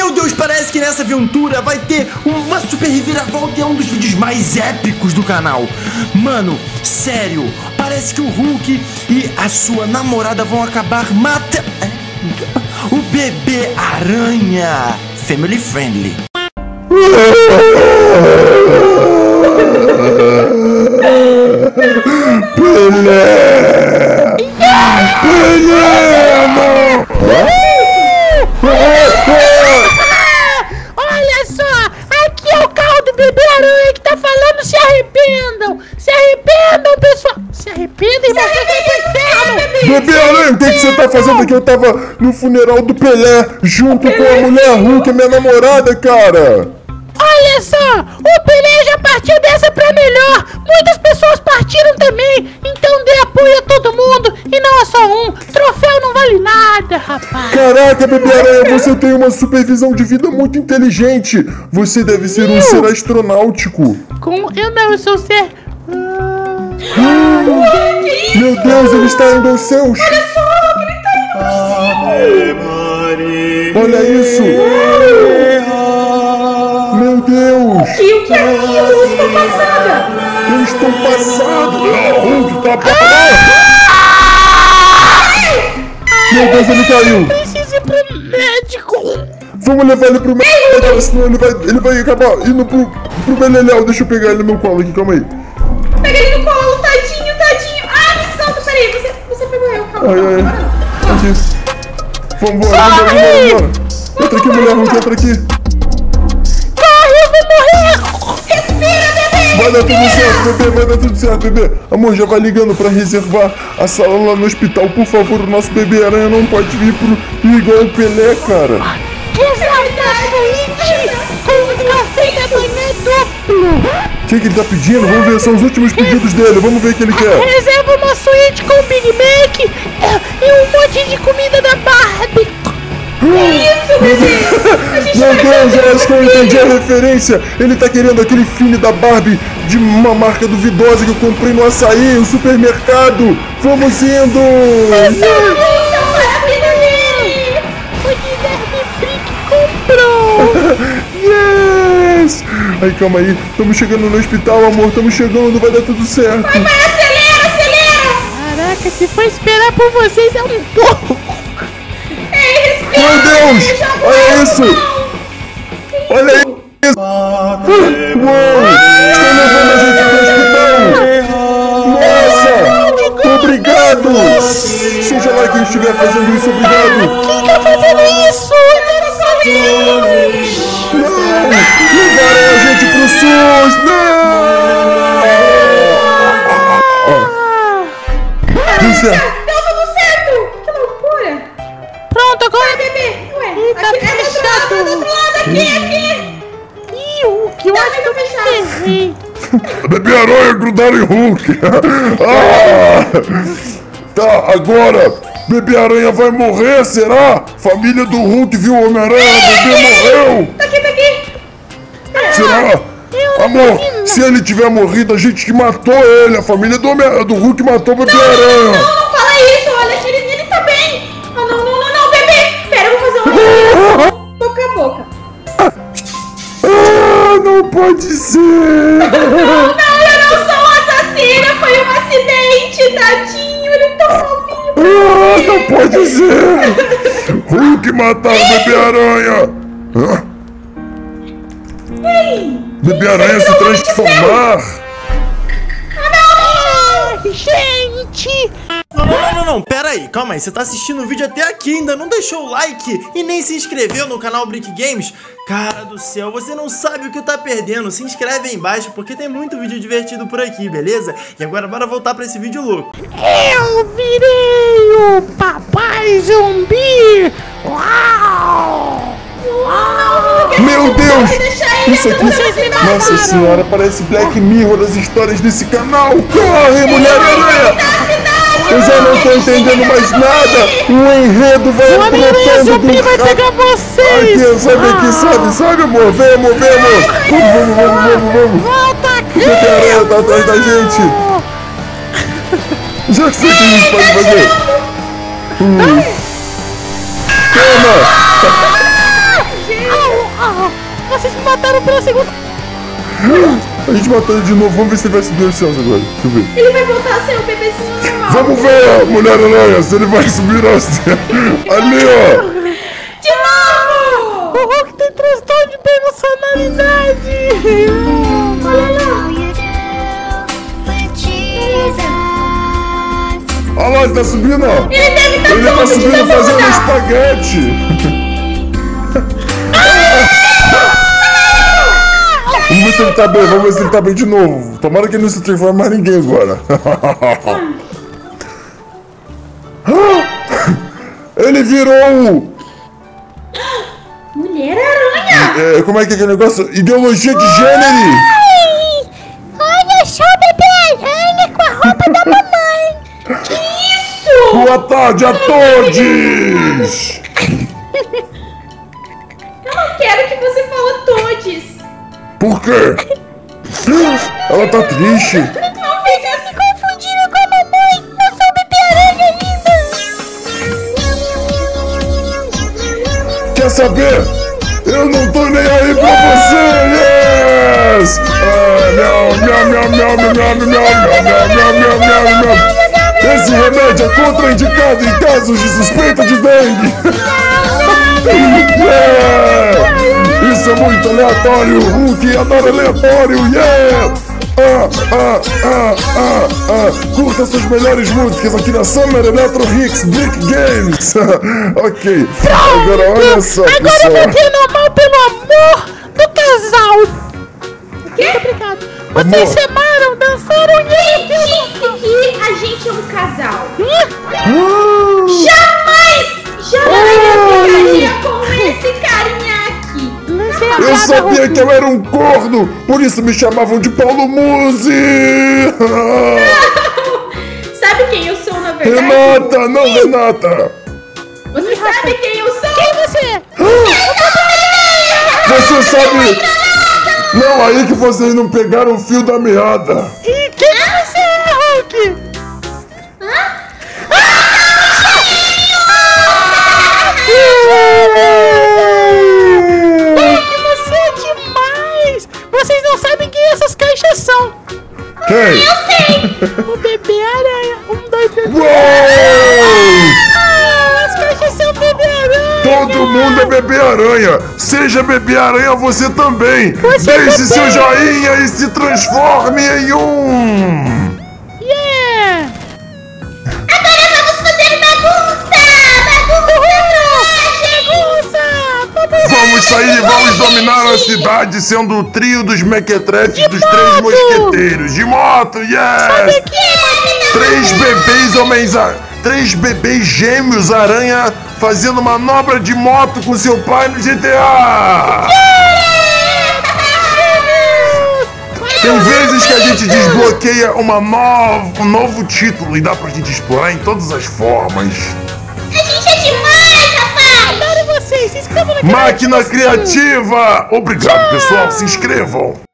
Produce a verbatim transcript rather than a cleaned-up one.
Meu Deus, parece que nessa aventura vai ter uma super reviravolta e é um dos vídeos mais épicos do canal. Mano, sério, parece que o Hulk e a sua namorada vão acabar matando o bebê aranha. Family friendly. Pelé! Pelé, não! Olha só, aqui é o carro do bebê aranha que tá falando. Se arrependam, se arrependam, pessoal. Se arrependem, mas você vai pro inferno. Bebê aranha, o que, que você tá fazendo aqui? Eu tava no funeral do Pelé, junto com a mulher Hulk, minha namorada, cara. Olha só, o Pelé já partiu dessa pra melhor. Muitas pessoas partiram também. Então dê apoio a todo mundo e não a só um. Troféu não vale nada, rapaz. Caraca, bebê aranha, você tem uma supervisão de vida muito inteligente. Você deve ser um ser astronáutico. Como? Eu não, eu sou ser... Ah, meu Deus, ele está indo aos céus. Olha só, ele tá indo pra cima. Olha isso. Meu Deus. E o que é aquilo? Eu estou passada. Eu estou passado. O Hulk tá Meu Deus, ele caiu. Preciso ir pro médico. Vamos levar ele pro médico, senão ele vai, ele vai acabar indo pro, pro Beleléu. Deixa eu pegar ele no meu colo aqui, calma aí. Pega ele no colo, tadinho, tadinho. Ah, me solta, peraí, você, você pegou eu, calma. Ai, ai, ai. Vambora, vambora, vambora, vambora. Entra aqui, mulher Hulk, entra aqui. Corre, eu vou morrer. Respira, bebê. Vai dar tudo certo, bebê, vai dar tudo certo, bebê. Amor, já vai ligando pra reservar a sala lá no hospital. Por favor, o nosso bebê aranha não pode vir pro igual o Pelé, cara. Reserva a suíte com café da manhã duplo. O que, que ele tá pedindo? Vamos ver, são os últimos pedidos dele. Vamos ver o que ele quer. Reserva uma suíte com Big Mac e um monte de comida da Barbie. Que isso, bebê? A gente Meu vai Deus, fazer eu acho que eu você. entendi a referência. Ele tá querendo aquele filme da Barbie de uma marca duvidosa que eu comprei no açaí, no supermercado. Vamos indo! Isso, maravilha dele. O Guilherme Brick comprou. Yes! Aí, calma aí. Estamos chegando no hospital, amor. Estamos chegando, vai dar tudo certo. Vai, vai, acelera, acelera. Caraca, se for esperar por vocês é um pouco. Ei, respira. Meu Deus! Joga Olha o isso! pão. Olha isso! Uou! Estão levando a gente pro hospital! Nossa! Obrigado! Seja lá quem estiver fazendo isso, obrigado! Quem tá fazendo isso? Não! Levaram a gente pro SUS! Não! Deu certo! Deu tudo certo. Que loucura. Pronto, agora. Vai, bebê. Ué, Ih, tá aqui, é do outro lado, é do outro lado, aqui, aqui. Ih, o que eu Tá, acho que eu vai me fechar. ferrei. Bebê aranha grudaram em Hulk! Ah! Tá, agora! Bebê aranha vai morrer, será? Família do Hulk viu o Homem-Aranha, bebê morreu! Tá aqui, tá aqui. Será? Eu Amor, não vi, se ele tiver morrido, a gente que matou ele! A família do, Homem do Hulk matou o Bebê Aranha! Não, não fala isso, olha que ele, ele tá bem. Ah, não, não, não, não, bebê. Pera, eu vou fazer uma respiração boca a boca. Ah, não pode ser! Não, não, eu não sou um assassina, foi um acidente, tadinho, ele tá fofinho. Ah, não pode ser! Hulk matar o Bebê Aranha! Hã? Ei, Bebê Aranha se transformar! Ai, gente. Não, não, não, não, não, pera aí, calma aí, você tá assistindo o vídeo até aqui, ainda não deixou o like e nem se inscreveu no canal Brick Games? Cara do céu, você não sabe o que tá perdendo, se inscreve aí embaixo porque tem muito vídeo divertido por aqui, beleza? E agora bora voltar pra esse vídeo louco. Eu virei o papai zumbi. Uau. Uau. Meu Deus! deixa ele, Isso aqui, Vocês me mataram. nossa senhora, parece Black Mirror das histórias desse canal! Corre, Mulher-Aranha! Eu já não tô entendendo mais nada! O enredo vai O Homem-Aranha brotando zumbi do vai ra- pegar vocês. Aqui, sobe aqui, sobe, sobe, amor! Vem, amor, vem, amor! Vamos, vamos, vamos, vamos! Volta aqui. O Bebê-Aranha tá atrás da gente! Já sei o que a gente pode fazer! Hum. Toma! mataram pela segunda. A gente matou ele de novo, vamos ver se ele vai subir aos céus agora. Deixa eu ver. Ele vai voltar a ser o bebezinho normal. Vamos ver, Mulher-Aranha, se ele vai subir aos céus. Ali, ó. De novo! O Hulk tem transtorno de personalidade. Olha lá. Olha lá, ele tá subindo, ó. Ele deve estar Ele tá pronto de subindo demora. fazendo espaguete. Vamos ver se ele tá bem, vamos ver se ele tá bem de novo. Tomara que ele não se transforme mais ninguém agora. Ele virou o... Mulher-Aranha! É, como é que é aquele negócio? Ideologia de gênero. Ai, olha só o Bebê-Aranha com a roupa da mamãe. Que isso? Boa tarde a todos. Eu não quero que você fale todes. Por quê? Ela tá triste. Não fez isso. Me confundiram com a mamãe. Eu sou o Bebê-Aranha ainda. Quer saber? Eu não tô nem aí pra você! Yes! Ah, miau, miau, miau, miau, miau, miau, miau, miau, miau, miau, miau, miau. Esse remédio é contraindicado em casos de suspeita de dengue! Yeah! Isso é muito aleatório! Hulk adora aleatório! Yeah! Ah, ah, ah, ah, ah. Curta suas melhores músicas aqui na Summer Electro Hits Brick Games! Ok, agora olha só, Agora eu pessoal! voltei normal pelo amor do casal. O quê? Muito obrigado. Vocês se amaram, dançaram e Quem disse que a gente é um casal? Ah! Jamais! Jamais eu ficaria com esse carinha aqui. Eu sabia que eu era um corno, por isso me chamavam de Paulo Musi! Sabe quem eu sou, na verdade? Renata, não Renata! Você sabe quem eu sou? Quem você é? Você sabe... Não, aí que vocês não pegaram o fio da meada! E quem você é, Hulk? Hulk, você é demais! Vocês não sabem quem essas caixas são. Quem? O Bebê-Aranha. Um, dois, três. Uou! Ah, as caixas são Bebê-Aranha. Todo mundo é bebê-aranha! Seja bebê-aranha você também! Você Deixe também. seu joinha e se transforme em um! Yeah! Agora vamos fazer bagunça! Bagunça! Bagunça! Vamos sair e vamos dominar a cidade sendo o trio dos mequetrefes dos três moto! mosqueteiros! De moto, yes! Três bebês homens... A... Três bebês gêmeos aranha fazendo manobra de moto com seu pai no G T A! Tem vezes que a gente desbloqueia uma nova, um novo título e dá pra gente explorar em todas as formas. A gente é demais, rapaz! Adoro vocês! Se inscrevam no canal. Máquina Criativa! Obrigado, pessoal. Se inscrevam.